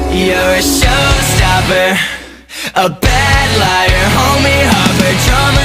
You're a showstopper, a bad liar, homie, Harvard drama